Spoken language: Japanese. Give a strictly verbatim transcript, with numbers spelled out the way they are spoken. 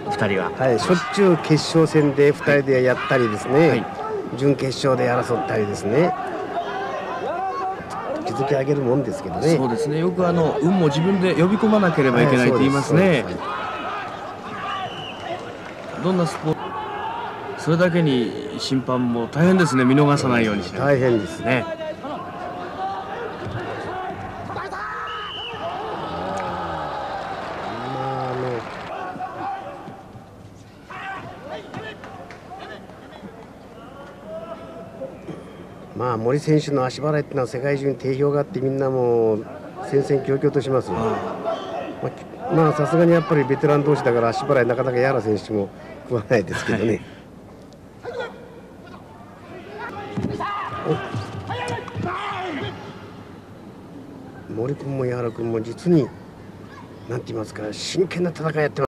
ふたりは。 はい、しょっちゅう決勝戦でふたりでやったりですね、はい、準決勝で争ったりですね、築き上げるもんですけどね。 そうですね、よくあの運も自分で呼び込まなければいけないと言いますね。どんなスポーツ、それだけに審判も大変ですね、見逃さないようにしないと。 大変ですね。まあ森選手の足払いっていうのは世界中に定評があって、みんなもう戦々恐々とします。まあさすがにやっぱりベテラン同士だから足払いなかなか矢原選手も食わないですけどね。はい、森君も矢原君も実に何て言いますか真剣な戦いやってます。